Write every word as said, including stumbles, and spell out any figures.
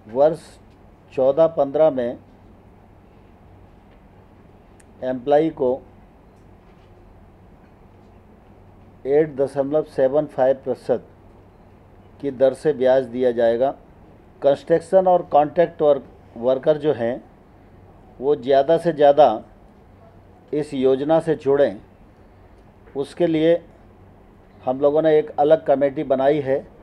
वर्ष चौदह पंद्रह में एम्प्लाई को एट दशमलव सेवन फाइव प्रतिशत की दर से ब्याज दिया जाएगा। कंस्ट्रक्शन और कॉन्ट्रैक्ट वर्क वर्कर जो हैं वो ज़्यादा से ज़्यादा इस योजना से जुड़ें, उसके लिए हम लोगों ने एक अलग कमेटी बनाई है